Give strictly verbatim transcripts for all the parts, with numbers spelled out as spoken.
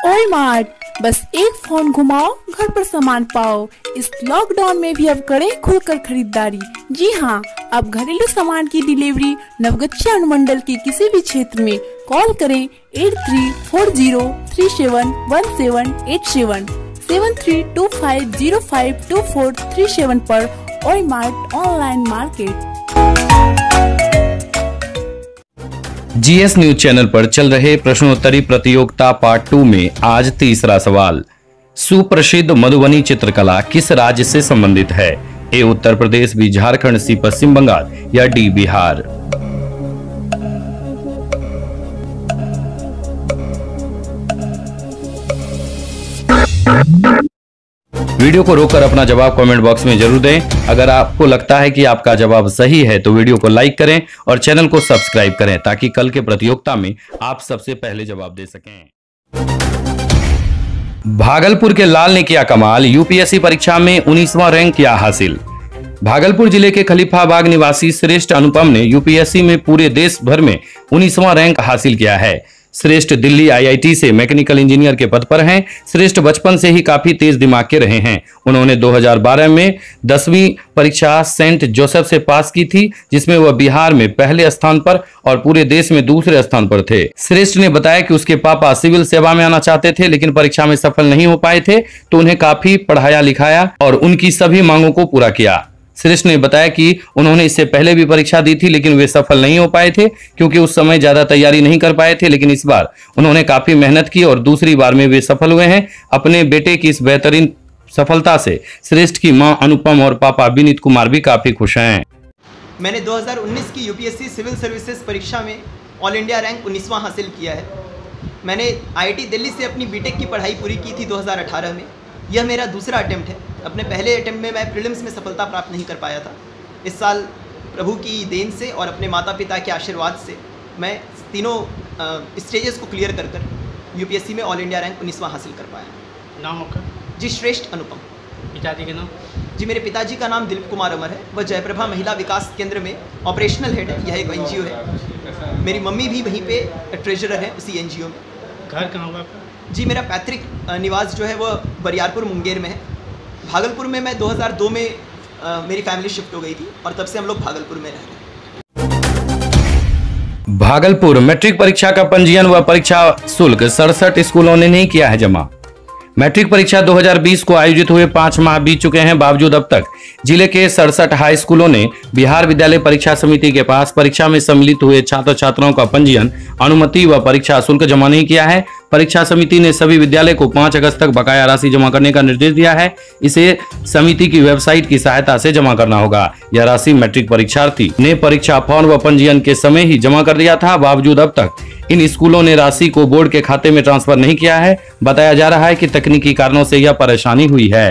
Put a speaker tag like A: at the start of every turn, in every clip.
A: ओए मार्ट, बस एक फोन घुमाओ घर पर सामान पाओ। इस लॉकडाउन में भी अब करें खुलकर खरीदारी। जी हाँ, अब घरेलू सामान की डिलीवरी नवगछिया अनुमंडल के किसी भी क्षेत्र में कॉल करें eight three four zero three seven one seven eight seven seven three two five zero five two four three seven पर। ओए mart online market.
B: GS news channel पर चल रहे प्रश्नोत्तरी प्रतियोगिता पार्ट टू में आज तीसरा सवाल। सुप्रसिद्ध मधुबनी चित्रकला किस राज्य से संबंधित है? A Uttar Pradesh, B Jharkhand, C Paschim Bangal या डी बिहार। वीडियो को रोककर अपना जवाब कमेंट बॉक्स में जरूर दें। अगर आपको लगता है कि आपका जवाब सही है तो वीडियो को लाइक करें और चैनल को सब्सक्राइब करें ताकि कल के प्रतियोगिता में आप सबसे पहले जवाब दे सकें। भागलपुर के लाल ने किया कमाल, यूपीएससी परीक्षा में उन्नीसवां रैंक किया हासिल। भागलपुर जिले के खलीफाबाग निवासी श्रेष्ठ अनुपम ने यूपीएससी में पूरे देश भर में उन्नीसवां रैंक हासिल किया है। श्रेष्ठ दिल्ली आईआईटी से मैकेनिकल इंजीनियर के पद पर हैं। श्रेष्ठ बचपन से ही काफी तेज दिमाग के रहे हैं। उन्होंने दो हज़ार बारह में दसवीं परीक्षा सेंट जोसेफ से पास की थी, जिसमें वह बिहार में पहले स्थान पर और पूरे देश में दूसरे स्थान पर थे। श्रेष्ठ ने बताया कि उसके पापा सिविल सेवा में आना चाहते थे, लेकिन परीक्षा में सफल नहीं हो पाए थे, तो उन्हें काफी पढ़ाया लिखाया और उनकी सभी मांगों को पूरा किया। श्रेष्ठ ने बताया कि उन्होंने इससे पहले भी परीक्षा दी थी, लेकिन वे सफल नहीं हो पाए थे क्योंकि उस समय ज्यादा तैयारी नहीं कर पाए थे, लेकिन इस बार उन्होंने काफी मेहनत की और दूसरी बार में वे सफल हुए हैं। अपने बेटे की इस बेहतरीन सफलता से श्रेष्ठ की मां अनुपम और पापा विनीत कुमार भी काफी खुश हैं।
C: मैंने दो हज़ार उन्नीस की यूपीएससी सिविल सर्विसेज परीक्षा में ऑल इंडिया रैंक उन्नीसवां हासिल किया है। मैंने आईआईटी दिल्ली से अपनी बीटेक की पढ़ाई पूरी की थी दो हज़ार अठारह में। यह मेरा दूसरा अटेम्प्ट है। अपने पहले अटेम्प्ट में मैं प्रीलिम्स में सफलता प्राप्त नहीं कर पाया था। इस साल प्रभु की देन से और अपने माता पिता के आशीर्वाद से मैं तीनों स्टेजेस को क्लियर कर कर यूपीएससी में ऑल इंडिया रैंक उन्नीसवां हासिल कर पाया।
D: नाम आपका?
C: जी, श्रेष्ठ अनुपम।
D: पिताजी के नाम?
C: जी, मेरे पिताजी का नाम दिलीप कुमार अमर है। वह जयप्रभा महिला विकास केंद्र में ऑपरेशनल हेड है। यह एक एनजीओ है। मेरी मम्मी भी वहीं पे ट्रेजरर है उसी एनजीओ में।
D: घर कहाँ हुआ आपका?
C: जी, मेरा पैतृक निवास जो है वह बरियारपुर मुंगेर में है। भागलपुर में मैं दो हज़ार दो में आ, मेरी फैमिली शिफ्ट हो गई थी और तब से हम लोग भागलपुर में रह रहे हैं।
B: भागलपुर मैट्रिक परीक्षा का पंजीयन व परीक्षा शुल्क सड़सठ स्कूलों ने नहीं किया है जमा। मैट्रिक परीक्षा दो हज़ार बीस को आयोजित हुए पांच माह बीत चुके हैं, बावजूद अब तक जिले के सड़सठ हाई स्कूलों ने बिहार विद्यालय परीक्षा समिति के पास परीक्षा में सम्मिलित हुए छात्र छात्राओं का पंजीयन, अनुमति व परीक्षा शुल्क जमा नहीं किया है। परीक्षा समिति ने सभी विद्यालय को पाँच अगस्त तक बकाया राशि जमा करने का निर्देश दिया है। इसे समिति की वेबसाइट की सहायता से जमा करना होगा। यह राशि मैट्रिक परीक्षार्थी ने परीक्षा फॉर्म व पंजीयन के समय ही जमा कर दिया था। बावजूद अब तक इन स्कूलों ने राशि को बोर्ड के खाते में ट्रांसफर नहीं किया है। बताया जा रहा है कि तकनीकी कारणों से यह परेशानी हुई है।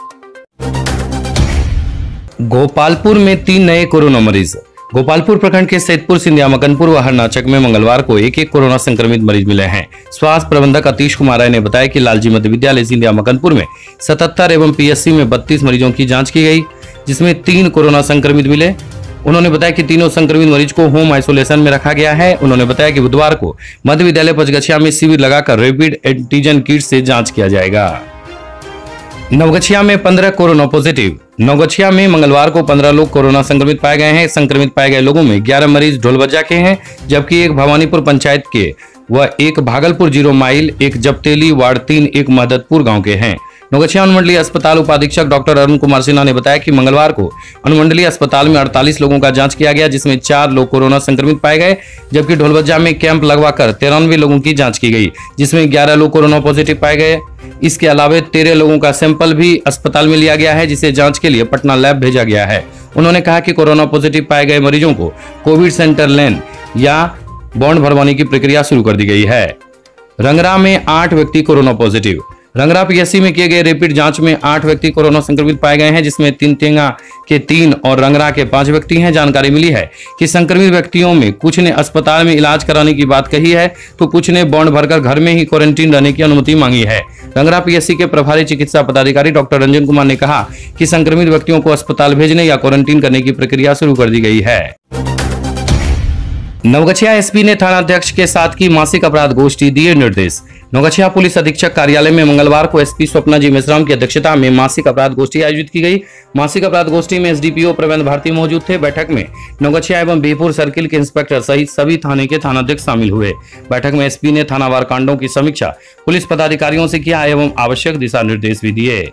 B: गोपालपुर में तीन नए कोरोना मरीज। गोपालपुर प्रखंड के सैदपुर, सिंधिया, मकनपुर व हरनाचक में मंगलवार को एक एक कोरोना संक्रमित मरीज मिले हैं। स्वास्थ्य प्रबंधक अतीश कुमार राय ने बताया कि लालजी मध्य विद्यालय सिंधिया मकनपुर में सतहत्तर एवं पीएससी में बत्तीस मरीजों की जांच की गई, जिसमें तीन कोरोना संक्रमित मिले। उन्होंने बताया कि तीनों संक्रमित मरीज को होम आइसोलेशन में रखा गया है। उन्होंने बताया कि बुधवार को मध्य विद्यालय पचगछिया में शिविर लगाकर रैपिड एंटीजन किट से जांच किया जाएगा। नवगछिया में पंद्रह कोरोना पॉजिटिव। नवगछिया में मंगलवार को पंद्रह लोग कोरोना संक्रमित पाए गए हैं। संक्रमित पाए गए लोगों में ग्यारह मरीज ढोलबज्जा के हैं, जबकि एक भवानीपुर पंचायत के व एक भागलपुर जीरो माइल, एक जपतेली वार्ड तीन, एक मददपुर गांव के हैं। नवगछिया अनुमंडलीय अस्पताल उपाधीक्षक डॉक्टर अरुण कुमार सिन्हा ने बताया कि मंगलवार को अनुमंडलीय अस्पताल में अड़तालीस लोगों का जांच किया गया, जिसमें चार लोग कोरोना संक्रमित पाए गए, जबकि ढोलबज्जा में कैंप लगवाकर तिरानवे लोगों की जांच की गई, जिसमें ग्यारह लोग कोरोना पॉजिटिव पाए गए। इसके अलावा तेरह लोगों का सैंपल भी अस्पताल में लिया गया है, जिसे जांच के लिए पटना लैब भेजा गया है। उन्होंने कहा कि कोरोना पॉजिटिव पाए गए मरीजों को कोविड सेंटर लेन या बॉन्ड भरवाने की प्रक्रिया शुरू कर दी गई है। रंगरा में आठ व्यक्ति कोरोना पॉजिटिव। रंगरा पीएससी में किए गए रैपिड जांच में आठ व्यक्ति कोरोना संक्रमित पाए गए हैं, जिसमें तिनतेंगा के तीन और रंगरा के पांच व्यक्ति हैं। जानकारी मिली है कि संक्रमित व्यक्तियों में कुछ ने अस्पताल में इलाज कराने की बात कही है, तो कुछ ने बॉन्ड भरकर घर में ही क्वारंटीन रहने की अनुमति मांगी है। रंगरा पीएससी के प्रभारी चिकित्सा पदाधिकारी डॉक्टर रंजन कुमार ने कहा कि संक्रमित व्यक्तियों को अस्पताल भेजने या क्वारंटीन करने की प्रक्रिया शुरू कर दी गई है। नवगछिया एसपी ने थानाध्यक्ष के साथ की मासिक अपराध गोष्ठी, दिए निर्देश। नौगछिया पुलिस अधीक्षक कार्यालय में मंगलवार को एसपी स्वप्ना जी मेश्राम की अध्यक्षता में मासिक अपराध गोष्ठी आयोजित की गई। मासिक अपराध गोष्ठी में एसडीपीओ प्रबंध भारती मौजूद थे। बैठक में नौगछिया एवं बीरपुर सर्किल के इंस्पेक्टर सहित सभी थाने के थानाध्यक्ष शामिल हुए। बैठक में एसपी ने थानावार कांडों की समीक्षा पुलिस पदाधिकारियों से किया एवं आवश्यक दिशा निर्देश भी दिए।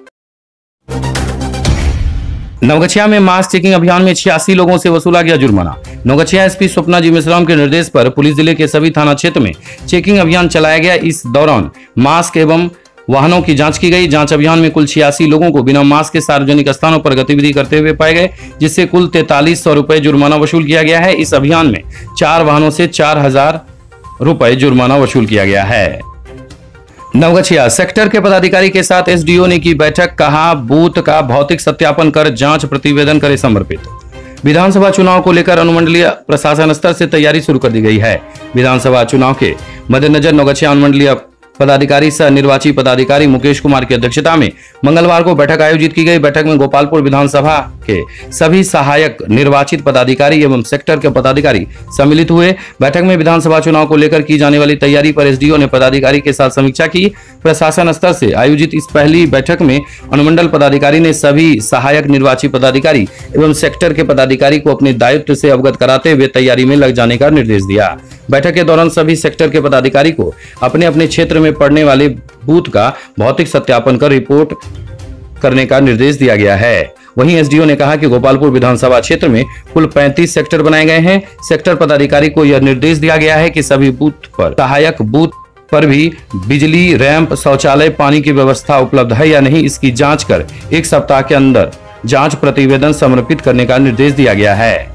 B: नवगछिया में मास्क चेकिंग अभियान में छियासी लोगों से वसूला गया जुर्माना। नवगछिया एसपी स्वप्ना जी मेश्राम के निर्देश पर पुलिस जिले के सभी थाना क्षेत्र में चेकिंग अभियान चलाया गया। इस दौरान मास्क एवं वाहनों की जांच की गई। जांच अभियान में कुल छियासी लोगों को बिना मास्क के सार्वजनिक स्थानों पर गतिविधि करते हुए पाए गए, जिससे कुल तैतालीस सौ रुपए जुर्माना वसूल किया गया है। इस अभियान में चार वाहनों से चार हजार रुपए जुर्माना वसूल किया गया है। नवगछिया सेक्टर के पदाधिकारी के साथ एसडीओ ने की बैठक, कहा बूथ का भौतिक सत्यापन कर जांच प्रतिवेदन करे समर्पित। विधानसभा चुनाव को लेकर अनुमंडलीय प्रशासन स्तर से तैयारी शुरू कर दी गई है। विधानसभा चुनाव के मद्देनजर नवगछिया अनुमंडलीय पदाधिकारी सह निर्वाची पदाधिकारी मुकेश कुमार की अध्यक्षता में मंगलवार को बैठक आयोजित की गई। बैठक में गोपालपुर विधानसभा के सभी सहायक निर्वाचित पदाधिकारी एवं सेक्टर के पदाधिकारी सम्मिलित हुए। बैठक में विधानसभा चुनाव को लेकर की जाने वाली तैयारी पर एसडीओ ने पदाधिकारी के साथ समीक्षा की। प्रशासन स्तर से आयोजित इस पहली बैठक में अनुमंडल पदाधिकारी ने सभी सहायक निर्वाची पदाधिकारी एवं सेक्टर के पदाधिकारी को अपने दायित्व से अवगत कराते हुए तैयारी में लग जाने का निर्देश दिया। बैठक के दौरान सभी सेक्टर के पदाधिकारी को अपने अपने क्षेत्र में पड़ने वाले बूथ का भौतिक सत्यापन कर रिपोर्ट करने का निर्देश दिया गया है। वहीं एसडीओ ने कहा कि गोपालपुर विधानसभा क्षेत्र में कुल पैंतीस सेक्टर बनाए गए हैं। सेक्टर पदाधिकारी को यह निर्देश दिया गया है कि सभी बूथ पर सहायक बूथ पर भी बिजली, रैंप, शौचालय, पानी की व्यवस्था उपलब्ध है या नहीं, इसकी जांच कर एक सप्ताह के अंदर जांच प्रतिवेदन समर्पित करने का निर्देश दिया गया है।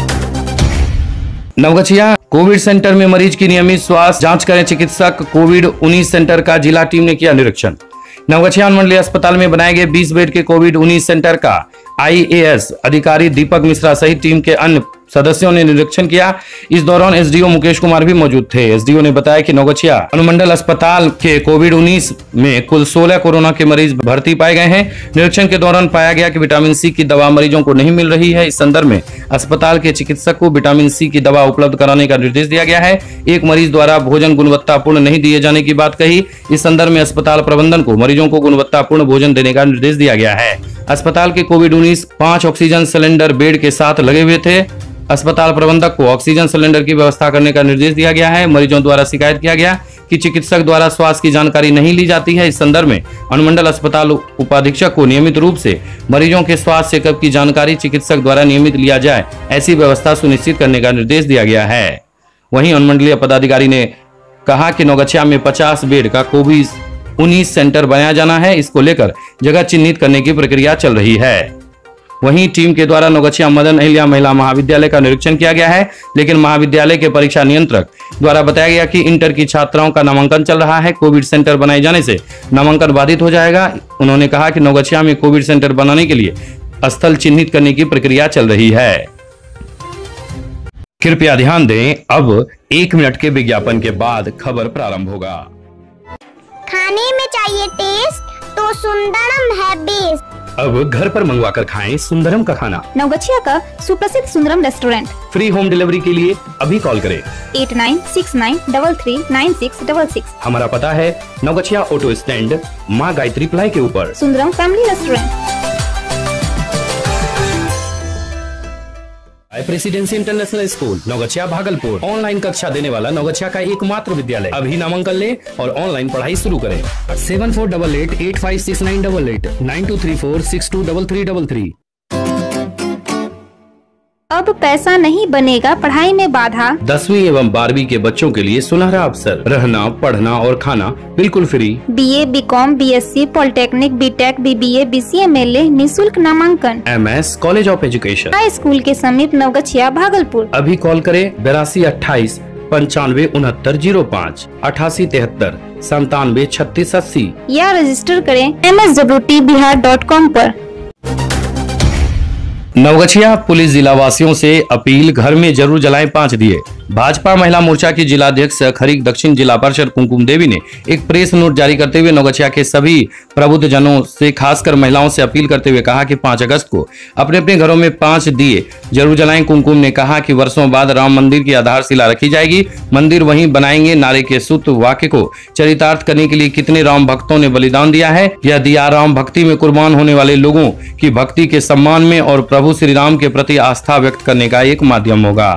B: नवगछिया कोविड सेंटर में मरीज की नियमित स्वास्थ्य जांच करें चिकित्सक। कोविड उन्नीस सेंटर का जिला टीम ने किया निरीक्षण। नवगछिया अनुमंडलीय अस्पताल में बनाए गए बीस बेड के कोविड उन्नीस सेंटर का आईएएस अधिकारी दीपक मिश्रा सहित टीम के अन्य सदस्यों ने निरीक्षण किया। इस दौरान एसडीओ मुकेश कुमार भी मौजूद थे। एसडीओ ने बताया कि नवगछिया अनुमंडल अस्पताल के कोविड उन्नीस में कुल सोलह कोरोना के मरीज भर्ती पाए गए हैं। निरीक्षण के दौरान पाया गया कि विटामिन सी की दवा मरीजों को नहीं मिल रही है। इस संदर्भ में अस्पताल के चिकित्सक को विटामिन सी की दवा उपलब्ध कराने का निर्देश दिया गया है। एक मरीज द्वारा भोजन गुणवत्तापूर्ण नहीं दिए जाने की बात कही। इस संदर्भ में अस्पताल प्रबंधन को मरीजों को गुणवत्तापूर्ण भोजन देने का निर्देश दिया गया है। अस्पताल के कोविड उन्नीस पांच ऑक्सीजन सिलेंडर बेड के साथ लगे हुए थे। अस्पताल प्रबंधक को ऑक्सीजन सिलेंडर की व्यवस्था करने का निर्देश दिया गया है। मरीजों द्वारा शिकायत किया गया कि चिकित्सक द्वारा स्वास्थ्य की जानकारी नहीं ली जाती है। इस संदर्भ में अनुमंडल अस्पताल उपाधीक्षक को नियमित रूप से मरीजों के स्वास्थ्य चेकअप की जानकारी चिकित्सक द्वारा नियमित लिया जाए, ऐसी व्यवस्था सुनिश्चित करने का निर्देश दिया गया है। वहीं अनुमंडलीय पदाधिकारी ने कहा कि नवगछिया में पचास बेड का कोविड उन्नीस सेंटर बनाया जाना है। इसको लेकर जगह चिन्हित करने की प्रक्रिया चल रही है। वहीं टीम के द्वारा नवगछिया मदन अहिल्या महिला महाविद्यालय का निरीक्षण किया गया है, लेकिन महाविद्यालय के परीक्षा नियंत्रक द्वारा बताया गया कि इंटर की छात्राओं का नामांकन चल रहा है। कोविड सेंटर बनाए जाने से नामांकन बाधित हो जाएगा। उन्होंने कहा कि नवगछिया में कोविड सेंटर बनाने के लिए स्थल चिन्हित करने की प्रक्रिया चल रही है। कृपया ध्यान दें, अब एक मिनट के विज्ञापन के बाद खबर प्रारंभ होगा।
E: खाने में चाहिए टेस्ट तो सुंदरम है बेस्ट।
B: अब घर पर मंगवा कर खाएं सुंदरम का खाना।
F: नवगछिया का सुप्रसिद्ध Sundaram restaurant.
B: Free home delivery के लिए अभी कॉल करें
F: eight nine six nine double three nine six double six.
B: हमारा पता है नवगछिया ऑटो स्टैंड, माँ गायत्री प्लाई के ऊपर।
F: Sundaram family restaurant.
B: Presidency international school Naugachia Bhagalpur online कक्षा देने वाला नवगछिया का एकमात्र विद्यालय। अभी नामांकन ले और ऑनलाइन पढ़ाई शुरू करें। Seven four double eight eight five six nine double eight nine two three four six two double three double three.
F: अब पैसा नहीं बनेगा पढ़ाई में बाधा।
B: दसवीं एवं बारहवीं के बच्चों के लिए सुनहरा अवसर। रहना, पढ़ना और खाना बिल्कुल free.
F: BA, BCom, BSc, polytechnic, BTech, BBA, BCA में ले निःशुल्क नामांकन।
B: MS college of education
F: high school के समीप नवगछिया भागलपुर।
B: अभी कॉल करें बेरासी अट्ठाईस पंचानवे उनहत्तर जीरो पाँच अठासी तिहत्तर संतानवे छत्तीस अस्सी
F: या रजिस्टर करें M S W T Bihar dot com पर।
B: नवगछिया पुलिस जिला वासियों से अपील, घर में जरूर जलाएं पांच दिए। भाजपा महिला मोर्चा की जिलाध्यक्ष खरीक दक्षिण जिला पार्षद कुमकुम देवी ने एक प्रेस नोट जारी करते हुए नवगछिया के सभी प्रबुद्ध जनों से, खासकर महिलाओं से अपील करते हुए कहा कि पांच अगस्त को अपने अपने घरों में पांच दिए जरूर जलाएं। कुमकुम ने कहा कि वर्षों बाद राम मंदिर की आधारशिला रखी जाएगी, मंदिर वहीं बनाएंगे। नारे के सूत्र वाक्य को चरितार्थ करने के लिए कितने राम भक्तों ने बलिदान दिया है, यह दिया राम भक्ति में कुर्बान होने वाले लोगों की भक्ति के सम्मान में और प्रभु श्री राम के प्रति आस्था व्यक्त करने का एक माध्यम होगा।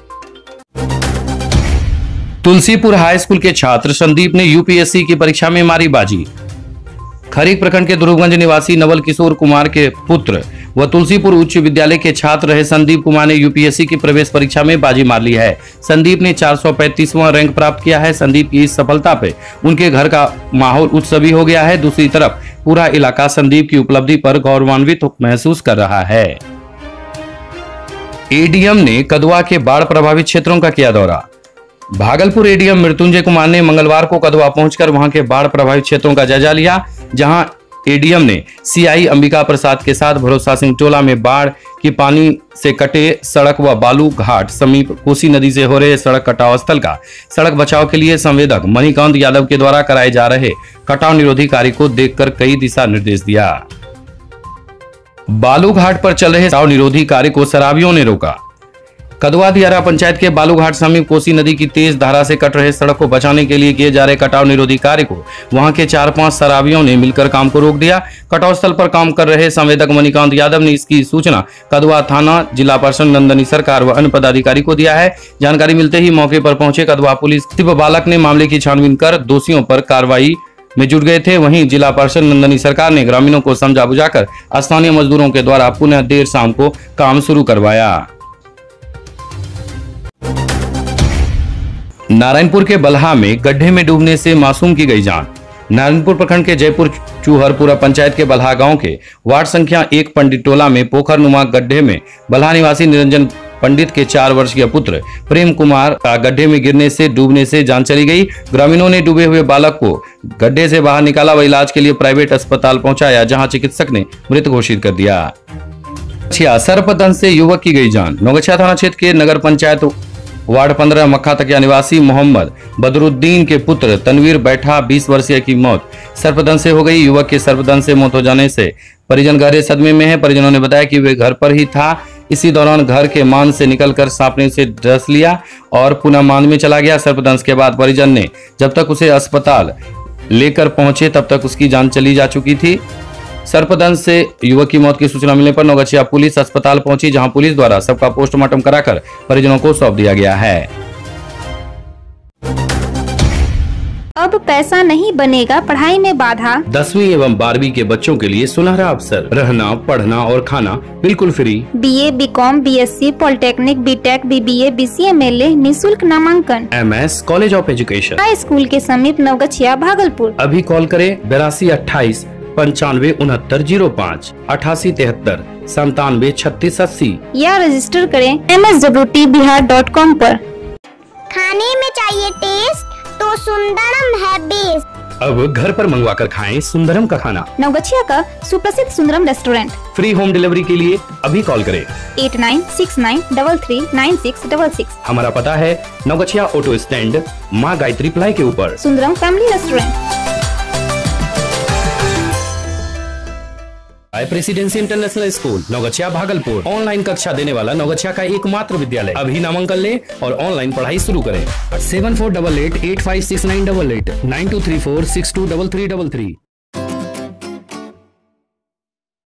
B: तुलसीपुर हाई स्कूल के छात्र संदीप ने यूपीएससी की परीक्षा में मारी बाजी। खरीक प्रखंड के ध्रुवगंज निवासी नवल किशोर कुमार के पुत्र व तुलसीपुर उच्च विद्यालय के छात्र रहे संदीप कुमार ने यूपीएससी की प्रवेश परीक्षा में बाजी मार ली है। संदीप ने चार सौ पैंतीसवां रैंक प्राप्त किया है। संदीप की इस सफलता पे उनके घर का माहौल उत्सवी हो गया है। दूसरी तरफ पूरा इलाका संदीप की उपलब्धि पर गौरवान्वित महसूस कर रहा है। एडीएम ने कदवा के बाढ़ प्रभावित क्षेत्रों का किया दौरा। भागलपुर एडीएम मृत्युंजय कुमार ने मंगलवार को कदवा पहुंचकर वहां के बाढ़ प्रभावित क्षेत्रों का जायजा लिया, जहां एडीएम ने सीआई अंबिका प्रसाद के साथ भरोसा सिंह टोला में बाढ़ की पानी से कटे सड़क व बालू घाट समीप कोसी नदी से हो रहे सड़क कटाव स्थल का सड़क बचाव के लिए संवेदक मणिकांत यादव के द्वारा कराए जा रहे कटाव निरोधी कार्य को देखकर कई दिशा निर्देश दिया। बालू घाट पर चल रहे कटाव निरोधी कार्य को शराबियों ने रोका। कदवा दियारा पंचायत के बालूघाट समीप कोसी नदी की तेज धारा से कट रहे सड़क को बचाने के लिए किए जा रहे कटाव निरोधी कार्य को वहां के चार पांच शराबियों ने मिलकर काम को रोक दिया। कटाव स्थल पर काम कर रहे संवेदक मणिकांत यादव ने इसकी सूचना कदवा थाना, जिला पार्षद नंदनी सरकार व अन्य पदाधिकारी को दिया है। जानकारी मिलते ही मौके पर पहुंचे कदवा पुलिस बालक ने मामले की छानबीन कर दोषियों पर कार्रवाई में जुट गए थे। वहीं जिला पार्षद नंदनी सरकार ने ग्रामीणों को समझा बुझाकर स्थानीय मजदूरों के द्वारा पुनः देर शाम को काम शुरू करवाया। नारायणपुर के बल्हा में गड्ढे में डूबने से मासूम की गई जान। नारायणपुर प्रखंड के जयपुर चूहरपुरा पंचायत के बल्हा गांव के वार्ड संख्या एक पंडित टोला में पोखर नुमा गड्ढे में बल्हा निवासी निरंजन पंडित के चार वर्षीय पुत्र प्रेम कुमार का गड्ढे में गिरने से डूबने से जान चली गई। ग्रामीणों ने डूबे हुए बालक को गड्ढे से बाहर निकाला व इलाज के लिए प्राइवेट अस्पताल पहुंचाया, जहां चिकित्सक ने मृत घोषित कर दिया। सर्पदंश से युवक की गई जान। नवगछिया थाना क्षेत्र के नगर पंचायत वार्ड पंद्रह मक्खा तकिया निवासी मोहम्मद बदरुद्दीन के पुत्र तनवीर बैठा बीस वर्षीय की मौत सर्पदंश से हो गई। युवक के सर्पदंश से मौत हो जाने से परिजन गहरे सदमे में है। परिजनों ने बताया कि वे घर पर ही था। इसी दौरान घर के मान से निकलकर सांप ने उसे डस लिया और पुनः मान में चला गया। सर्पदंश के बाद परिजन ने जब तक उसे अस्पताल लेकर पहुंचे तब तक उसकी जान चली जा चुकी थी। सर्पदंश से युवक की मौत की सूचना मिलने पर नवगछिया पुलिस अस्पताल पहुंची, जहां पुलिस द्वारा सबका पोस्टमार्टम कराकर परिजनों को सौंप दिया गया है।
F: अब पैसा नहीं बनेगा पढ़ाई में बाधा।
B: दसवीं एवं बारहवीं के बच्चों के लिए सुनहरा अवसर, रहना, पढ़ना और खाना बिल्कुल free.
F: BA, BCom, BSc, polytechnic, BTech, BBA, BCA में ले निःशुल्क नामांकन।
B: MS college of education
F: high school के समीप नवगछिया भागलपुर।
B: अभी कॉल करें बेरासी अट्ठाईस पंचानवे उनहत्तर जीरो पाँच अठासी तिहत्तर संतानवे छत्तीस अस्सी
F: या रजिस्टर करें M S W T Bihar dot com पर।
E: खाने में चाहिए टेस्ट तो सुंदरम है बेस्ट।
B: अब घर पर मंगवा कर खाएं सुंदरम का खाना।
F: नवगछिया का सुप्रसिद्ध Sundaram restaurant.
B: Free home delivery के लिए अभी कॉल करें
F: eight nine six nine double three nine six double six.
B: हमारा पता है नवगछिया ऑटो स्टैंड, माँ गायत्री प्लाई के ऊपर।
F: Sundaram family restaurant.
B: Presidency international school Naugachia Bhagalpur online कक्षा देने वाला नवगछिया का एकमात्र विद्यालय। अभी नामांकन ले और ऑनलाइन पढ़ाई शुरू करें। Seven four double eight eight five six nine double eight nine two three four six two double three double three.